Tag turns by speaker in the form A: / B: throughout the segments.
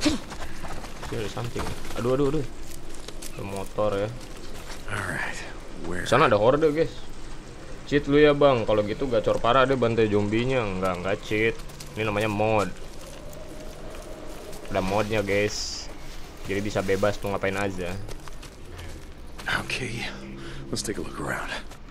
A: Sini ada samping. Aduh. Ada motor ya. Sana ada horde guys. Cheat lu ya bang. Kalau gitu gacor parah deh bantai zombinya. Enggak cheat. Ini namanya mod. Ada modnya guys. Jadi bisa bebas mau ngapain aja.
B: Okay, let's take a look around.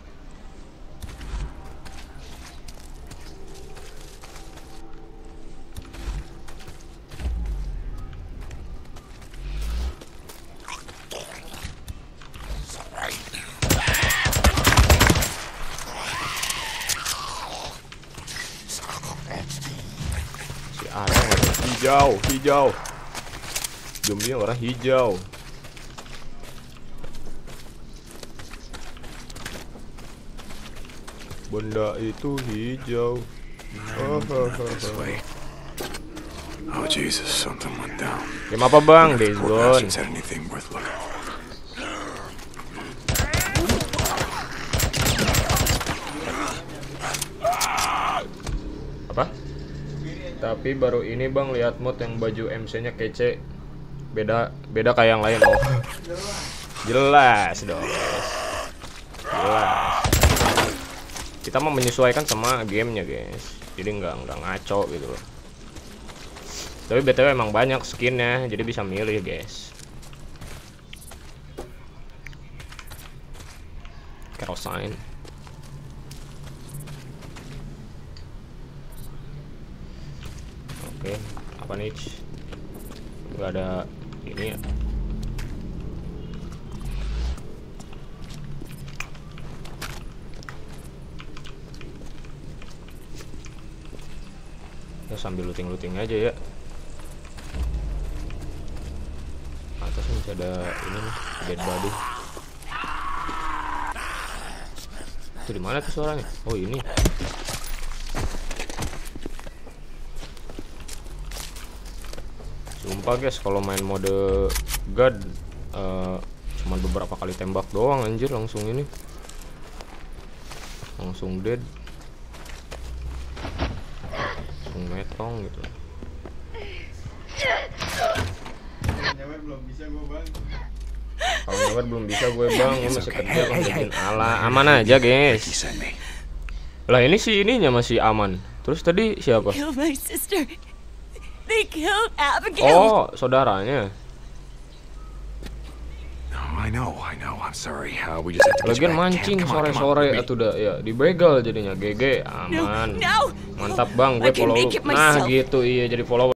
A: Si ada hijau. Zombinya warna hijau. Benda itu hijau.
B: This way. Oh Jesus, something went down.
A: Game apa bang? Days Gone.
B: Had anything worth looking for.
A: Apa? Tapi baru ini bang lihat mod yang baju MC-nya kece. Beda kayak yang lain. Oh. Jelas dong. Jelas. Kita mau menyesuaikan sama gamenya guys. Jadi nggak ngaco gitu loh. Tapi BTW emang banyak skinnya, jadi bisa milih guys. Kerosene. Oke, apa nih? Nggak ada ini ya. Ya sambil looting aja ya. Atasnya masih ada ini nih, dead body. Itu di mana tuh suaranya? Oh ini. Sumpah guys, kalau main mode God cuman beberapa kali tembak doang anjir langsung ini. Langsung dead. Langsung metong gitu. Kalau nyawer belum bisa gue bang, gue masih kerja kan bikin ala. Aman aja guys. Lah ini sih ininya masih aman. Terus tadi siapa? Oh, saudaranya.
B: I know. I'm sorry. We just have to get you
A: Lagian
B: back.
A: mancing
B: Come on,
A: sore-sore
B: with me.
A: atau udah ya dibegal jadinya. GG aman. Mantap bang, gue follow lu. Nah gitu iya jadi follow.